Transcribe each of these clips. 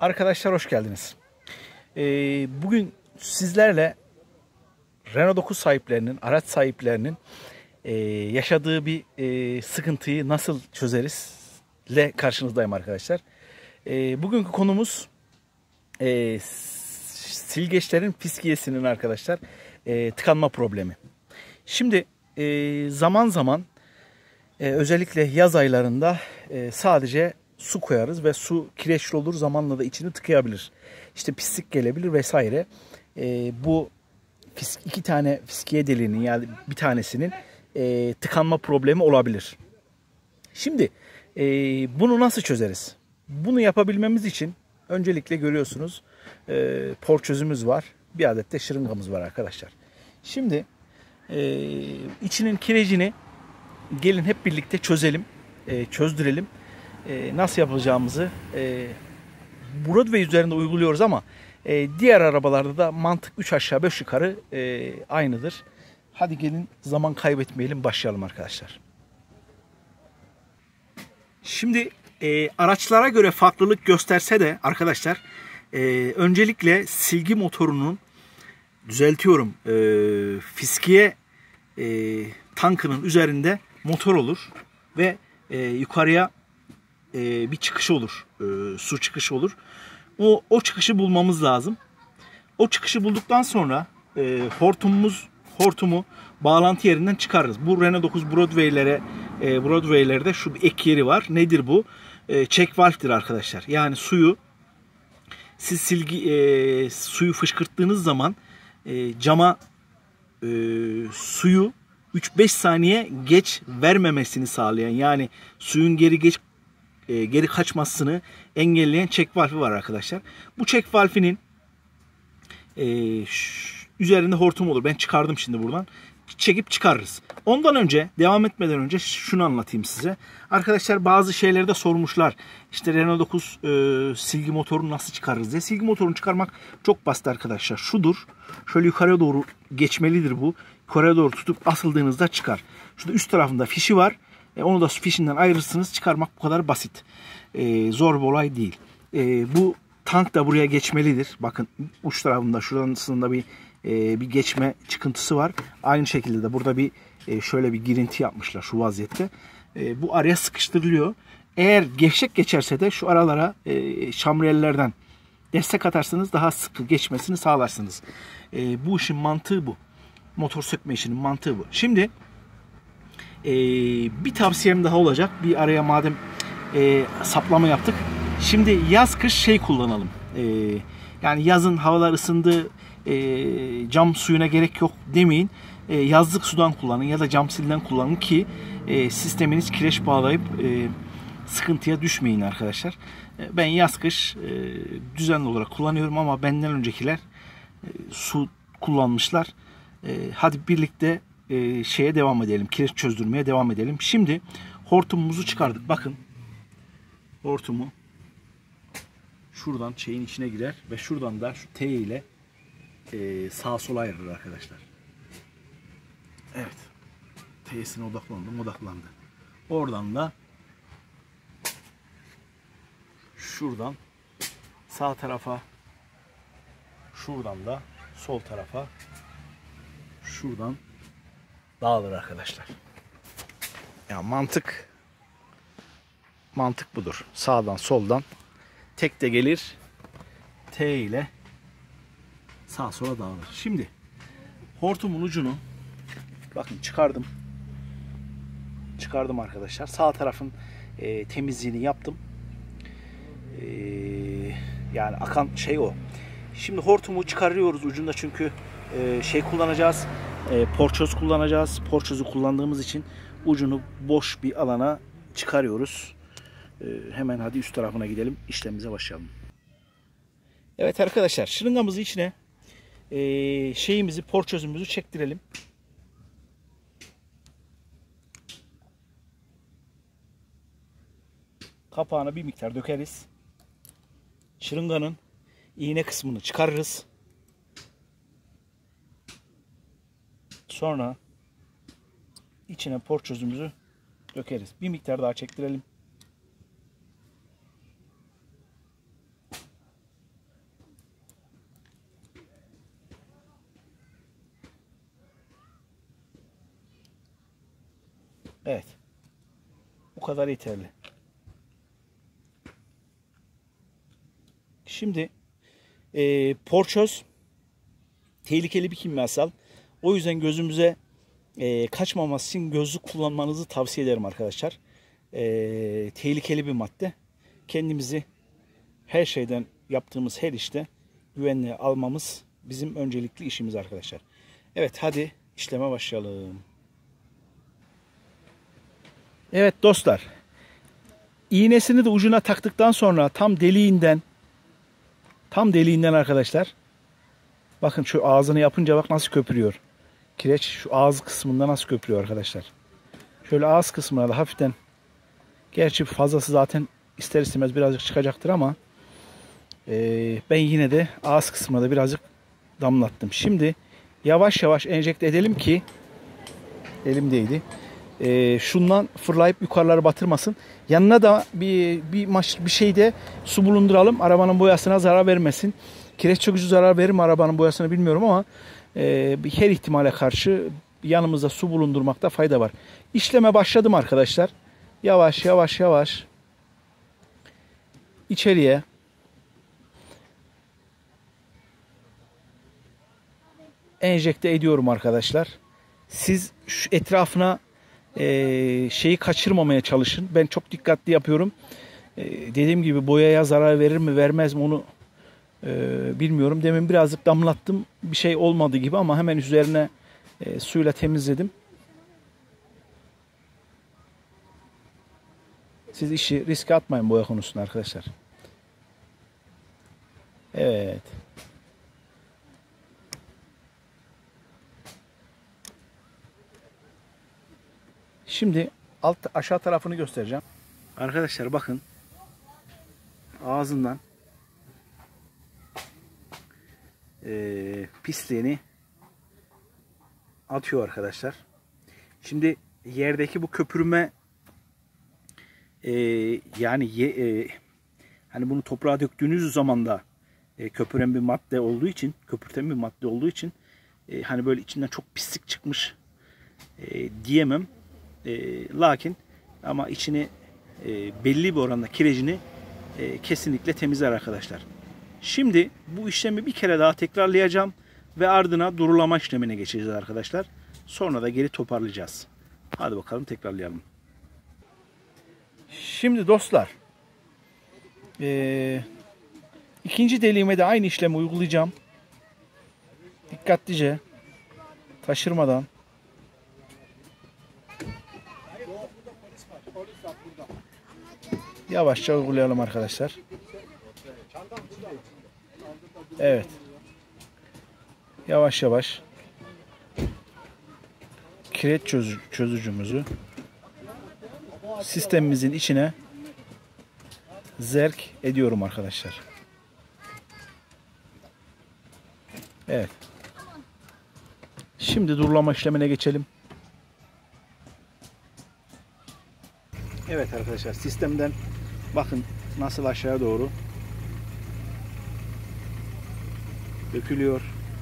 Arkadaşlar hoş geldiniz. Bugün sizlerle Renault 9 sahiplerinin, araç sahiplerinin yaşadığı bir sıkıntıyı nasıl çözeriz ile karşınızdayım arkadaşlar. Bugünkü konumuz silgeçlerin fiskiyesinin arkadaşlar tıkanma problemi. Şimdi zaman zaman özellikle yaz aylarında sadece su koyarız ve su kireçli olur, zamanla da içini tıkayabilir. İşte pislik gelebilir vesaire. Bu iki tane fiskiye deliğinin yani bir tanesinin tıkanma problemi olabilir. Şimdi bunu nasıl çözeriz? Bunu yapabilmemiz için öncelikle görüyorsunuz porçözümüz var. Bir adet de şırıngamız var arkadaşlar. Şimdi içinin kirecini gelin hep birlikte çözelim, çözdürelim. Nasıl yapacağımızı Broadway üzerinde uyguluyoruz ama diğer arabalarda da mantık 3 aşağı 5 yukarı aynıdır. Hadi gelin zaman kaybetmeyelim, başlayalım arkadaşlar. Şimdi araçlara göre farklılık gösterse de arkadaşlar öncelikle silgi motorunun düzeltiyorum fiskiye tankının üzerinde motor olur ve yukarıya bir çıkış olur, su çıkışı olur. O çıkışı bulmamız lazım. O çıkışı bulduktan sonra hortumu bağlantı yerinden çıkarırız. Bu Renault 9 Broadway'lerde şu bir ek yeri var. Nedir bu? Check valve'dir arkadaşlar. Yani siz suyu fışkırttığınız zaman cama suyu 3-5 saniye geç vermemesini sağlayan, yani suyun geri kaçmasını engelleyen check valve'i var arkadaşlar. Bu check valve'inin üzerinde hortum olur. Ben çıkardım şimdi buradan. Çekip çıkarırız. Ondan önce, devam etmeden önce şunu anlatayım size. Arkadaşlar bazı şeyleri de sormuşlar. İşte Renault 9 silgi motorunu nasıl çıkarırız diye. Silgi motorunu çıkarmak çok basit arkadaşlar. Şudur. Şöyle yukarıya doğru geçmelidir bu. Yukarıya doğru tutup asıldığınızda çıkar. Şurada üst tarafında fişi var. Onu da fişinden ayırırsınız. Çıkarmak bu kadar basit. Zor bir olay değil. Bu tank da buraya geçmelidir. Bakın uç tarafında şurasında bir geçme çıkıntısı var. Aynı şekilde de burada şöyle bir girinti yapmışlar şu vaziyette. Bu araya sıkıştırılıyor. Eğer gevşek geçerse de şu aralara şamriyellerden destek atarsanız daha sıkı geçmesini sağlarsınız. Bu işin mantığı bu. Motor sökme işinin mantığı bu. Şimdi bir tavsiyem daha olacak. Bir araya madem saplama yaptık. Şimdi yaz kış kullanalım. Yani yazın havalar ısındı, cam suyuna gerek yok demeyin. Yazlık sudan kullanın ya da cam silden kullanın ki sisteminiz kireç bağlayıp sıkıntıya düşmeyin arkadaşlar. Ben yaz kış düzenli olarak kullanıyorum ama benden öncekiler su kullanmışlar. Hadi birlikte devam edelim. Kireç çözdürmeye devam edelim. Şimdi hortumumuzu çıkardık. Bakın hortumu şuradan şeyin içine girer ve şuradan da şu T ile sağa sola ayırır arkadaşlar. Evet. T'sine odaklandı. Oradan da şuradan sağ tarafa, şuradan da sol tarafa, şuradan dağılır arkadaşlar. Ya mantık budur. Sağdan soldan tek de gelir. T ile sağa sola dağılır. Şimdi hortumun ucunu bakın çıkardım arkadaşlar. Sağ tarafın temizliğini yaptım. Yani akan o. Şimdi hortumu çıkarıyoruz ucunda çünkü kullanacağız. Porçöz kullanacağız. Porçözü kullandığımız için ucunu boş bir alana çıkarıyoruz. Hemen hadi üst tarafına gidelim. İşlemimize başlayalım. Evet arkadaşlar, şırıngamızı içine porçözümüzü çektirelim. Kapağına bir miktar dökeriz. Şırınganın iğne kısmını çıkarırız. Sonra içine porçözümüzü dökeriz. Bir miktar daha çektirelim. Evet. Bu kadar yeterli. Şimdi porçöz tehlikeli bir kimyasal. O yüzden gözümüze kaçmaması için gözlük kullanmanızı tavsiye ederim arkadaşlar. Tehlikeli bir madde. Kendimizi her şeyden, yaptığımız her işte güvenliğe almamız bizim öncelikli işimiz arkadaşlar. Evet, hadi işleme başlayalım. Evet dostlar. İğnesini de ucuna taktıktan sonra tam deliğinden arkadaşlar. Bakın şu ağzını yapınca bak nasıl köpürüyor. Kireç şu ağız kısmında nasıl köpürüyor arkadaşlar. Şöyle ağız kısmına da hafiften, gerçi fazlası zaten ister istemez birazcık çıkacaktır ama ben yine de ağız kısmına da birazcık damlattım. Şimdi yavaş yavaş enjekte edelim ki elimdeydi. Şundan fırlayıp yukarıları batırmasın. Yanına da bir şeyde su bulunduralım. Arabanın boyasına zarar vermesin. Kireç çökücü zarar verir mi arabanın boyasına bilmiyorum ama her ihtimale karşı yanımızda su bulundurmakta fayda var. İşleme başladım arkadaşlar. Yavaş yavaş içeriye enjekte ediyorum arkadaşlar. Siz şu etrafına şeyi kaçırmamaya çalışın. Ben çok dikkatli yapıyorum. Dediğim gibi boyaya zarar verir mi vermez mi onu bilmiyorum. Demin birazcık damlattım. Bir şey olmadı gibi ama hemen üzerine suyla temizledim. Siz işi riske atmayın boya konusunda arkadaşlar. Evet. Şimdi aşağı tarafını göstereceğim. Arkadaşlar bakın. Ağzından pisliğini atıyor arkadaşlar. Şimdi yerdeki bu köpürme yani hani bunu toprağa döktüğünüz zaman da köpüren bir madde olduğu için, köpürten bir madde olduğu için hani böyle içinden çok pislik çıkmış diyemem. Lakin ama içini belli bir oranda kirecini kesinlikle temizler arkadaşlar. Şimdi bu işlemi bir kere daha tekrarlayacağım ve ardına durulama işlemine geçeceğiz arkadaşlar. Sonra da geri toparlayacağız. Hadi bakalım tekrarlayalım. Şimdi dostlar ikinci deliğime de aynı işlemi uygulayacağım. Dikkatlice, taşırmadan. Yavaşça uygulayalım arkadaşlar. Evet. Yavaş yavaş kireç çözücümüzü sistemimizin içine zerk ediyorum arkadaşlar. Evet. Şimdi durulama işlemine geçelim. Evet arkadaşlar, sistemden bakın nasıl aşağı doğru dökülüyor.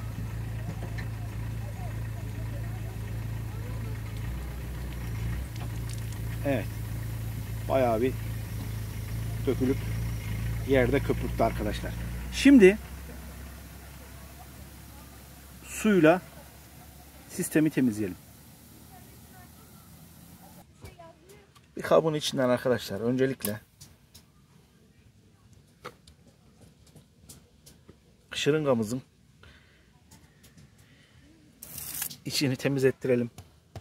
Evet. Bayağı bir dökülüp yerde köpürttü arkadaşlar. Şimdi suyla sistemi temizleyelim. Bir kabın içinden arkadaşlar öncelikle şırıngamızın içini temiz ettirelim.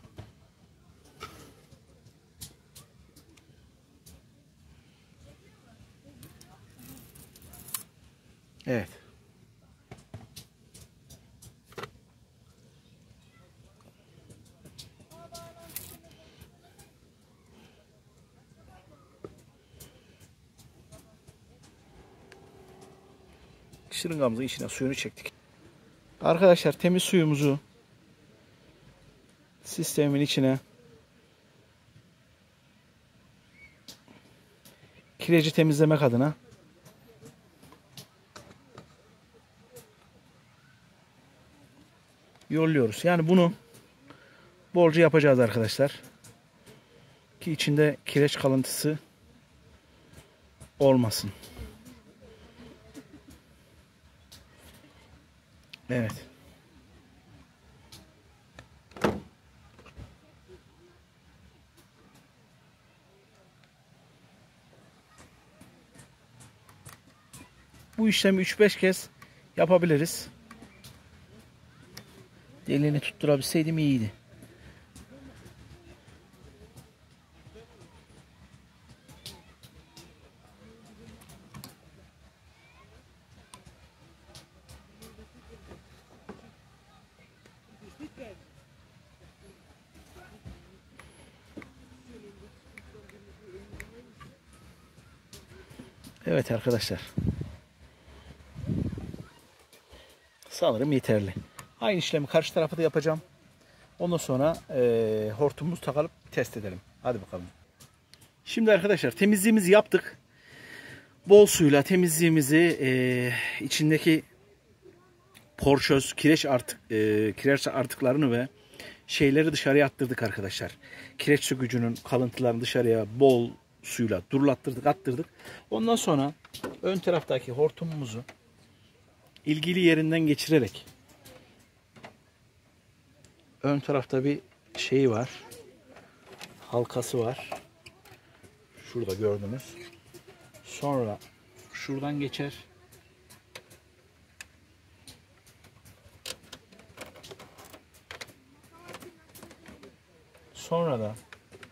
Evet. Şırıngamızın içine suyunu çektik. Arkadaşlar temiz suyumuzu sistemin içine kireci temizlemek adına yolluyoruz. Yani bunu bolca yapacağız arkadaşlar. Ki içinde kireç kalıntısı olmasın. Evet. Bu işlemi 3-5 kez yapabiliriz. Deliğini tutturabilseydim iyiydi. Evet arkadaşlar. Sanırım yeterli. Aynı işlemi karşı tarafa da yapacağım. Ondan sonra hortumumuzu takalım, test edelim. Hadi bakalım. Şimdi arkadaşlar temizliğimizi yaptık. Bol suyla temizliğimizi içindeki porçöz, kireç artıklarını ve şeyleri dışarıya attırdık arkadaşlar. Kireç sökücünün kalıntılarını dışarıya bol suyla durulattırdık, attırdık. Ondan sonra ön taraftaki hortumumuzu ilgili yerinden geçirerek, ön tarafta bir şey var, halkası var. Şurada gördünüz. Sonra şuradan geçer. Sonra da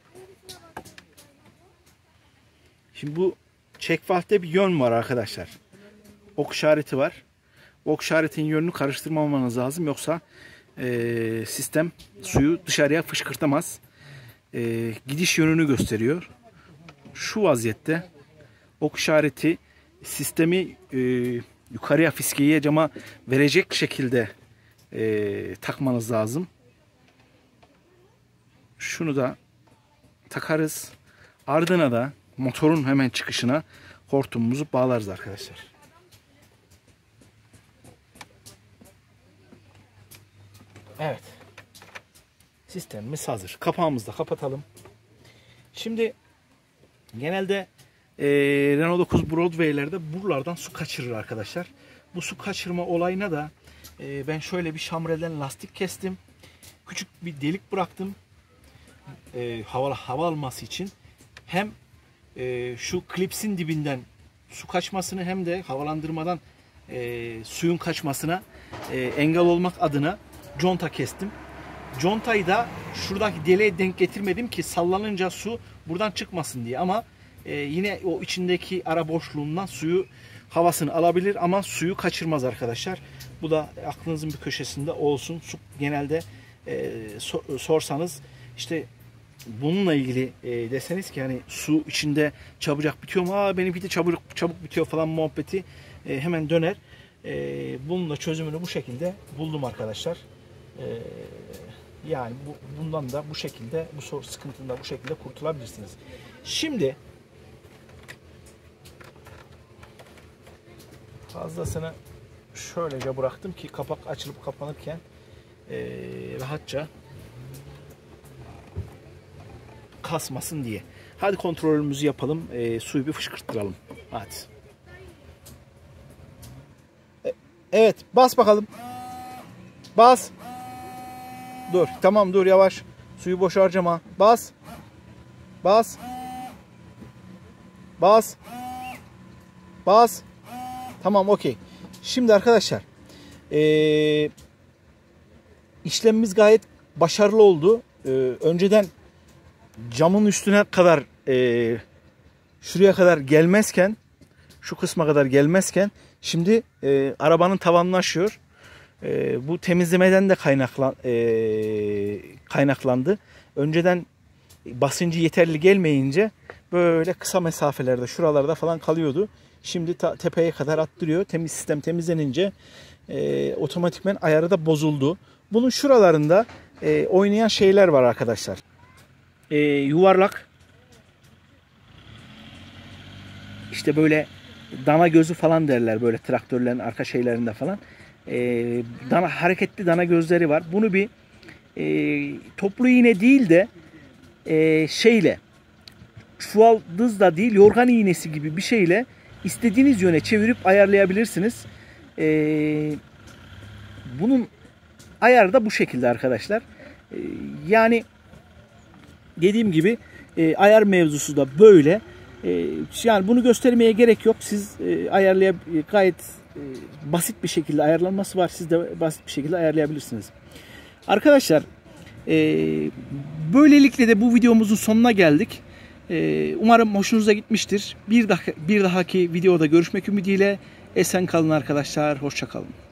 şimdi bu çekvaltte bir yön var arkadaşlar. Ok işareti var. Ok işaretin yönünü karıştırmamanız lazım. Yoksa sistem suyu dışarıya fışkırtamaz. Gidiş yönünü gösteriyor. Şu vaziyette ok işareti sistemi yukarıya, fiskiyeye, cama verecek şekilde takmanız lazım. Şunu da takarız. Ardına da motorun hemen çıkışına hortumumuzu bağlarız arkadaşlar. Evet. Sistemimiz hazır. Kapağımızı da kapatalım. Şimdi genelde Renault 9 Broadway'lerde buralardan su kaçırır arkadaşlar. Bu su kaçırma olayına da ben şöyle bir şamrelden lastik kestim. Küçük bir delik bıraktım. Hava alması için. Hem şu klipsin dibinden su kaçmasını hem de havalandırmadan suyun kaçmasına engel olmak adına conta kestim. Contayı da şuradaki deliğe denk getirmedim ki sallanınca su buradan çıkmasın diye, ama yine o içindeki ara boşluğundan havasını alabilir ama suyu kaçırmaz arkadaşlar. Bu da aklınızın bir köşesinde olsun. Su genelde sorsanız işte bununla ilgili deseniz ki hani su içinde çabucak bitiyor mu? Benimki de çabuk bitiyor falan muhabbeti hemen döner. Bunun da çözümünü bu şekilde buldum arkadaşlar. Yani bundan da bu şekilde, bu sıkıntından bu şekilde kurtulabilirsiniz. Şimdi fazlasını şöylece bıraktım ki kapak açılıp kapanırken rahatça kasmasın diye. Hadi kontrolümüzü yapalım. Suyu bir fışkırttıralım. Hadi. Evet. Bas bakalım. Bas. Dur. Tamam dur yavaş. Suyu boş harcama. Bas. Bas. Bas. Bas. Tamam okey. Şimdi arkadaşlar işlemimiz gayet başarılı oldu. Önceden camın üstüne kadar şuraya kadar gelmezken, şu kısma kadar gelmezken şimdi arabanın tavanını aşıyor. Bu temizlemeden de kaynaklandı. Önceden basıncı yeterli gelmeyince böyle kısa mesafelerde, şuralarda falan kalıyordu. Şimdi tepeye kadar attırıyor. Sistem temizlenince otomatikmen ayarı da bozuldu. Bunun şuralarında oynayan şeyler var arkadaşlar. Yuvarlak, işte böyle dana gözü falan derler, böyle traktörlerin arka şeylerinde falan. Hareketli dana gözleri var. Bunu bir toplu iğne değil de şeyle, çuvaldız da değil, yorgan iğnesi gibi bir şeyle istediğiniz yöne çevirip ayarlayabilirsiniz. Bunun ayarı da bu şekilde arkadaşlar. Yani dediğim gibi ayar mevzusu da böyle. Yani bunu göstermeye gerek yok. Siz gayet basit bir şekilde ayarlanması var. Siz de basit bir şekilde ayarlayabilirsiniz. Arkadaşlar böylelikle de bu videomuzun sonuna geldik. Umarım hoşunuza gitmiştir. Bir dahaki videoda görüşmek ümidiyle esen kalın arkadaşlar. Hoşça kalın.